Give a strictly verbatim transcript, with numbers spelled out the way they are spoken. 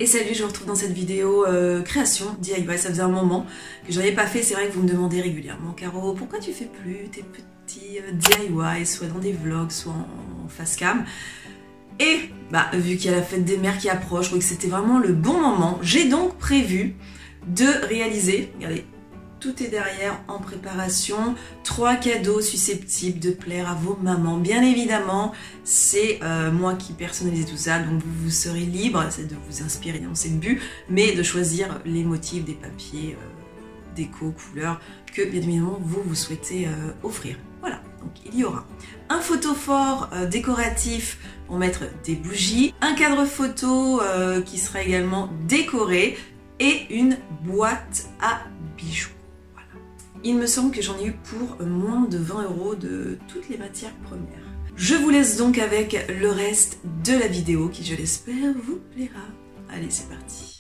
Et salut, je vous retrouve dans cette vidéo euh, création D I Y. Ça faisait un moment que je n'avais pas fait, c'est vrai que vous me demandez régulièrement, Caro, pourquoi tu fais plus tes petits euh, D I Y, soit dans des vlogs, soit en, en face cam. Et bah, vu qu'il y a la fête des mères qui approche, je trouvais que c'était vraiment le bon moment. J'ai donc prévu de réaliser, regardez, tout est derrière en préparation, trois cadeaux susceptibles de plaire à vos mamans. Bien évidemment, c'est euh, moi qui personnalise tout ça, donc vous, vous serez libre, c'est de vous inspirer, c'est le but, mais de choisir les motifs des papiers, euh, déco, couleurs, que bien évidemment vous, vous souhaitez euh, offrir. Voilà, donc il y aura un photophore euh, décoratif pour mettre des bougies, un cadre photo euh, qui sera également décoré et une boîte à bijoux. Il me semble que j'en ai eu pour moins de vingt euros de toutes les matières premières. Je vous laisse donc avec le reste de la vidéo qui, je l'espère, vous plaira. Allez, c'est parti.